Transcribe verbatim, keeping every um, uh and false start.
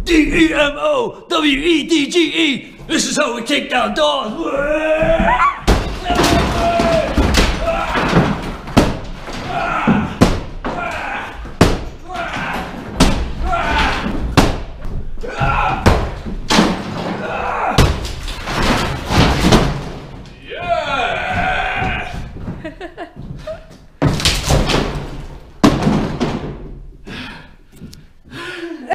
D E M O W E D G E. This is how we take down dogs.